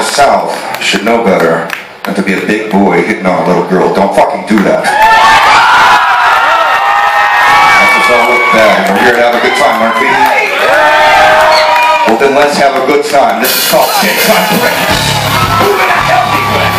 south should know better than to be a big boy hitting on a little girl. Don't fucking do that. That's just all look bad. We're here to have a good time, aren't we? Well then let's have a good time. This is called Chicks on Brick. Moving a healthy way.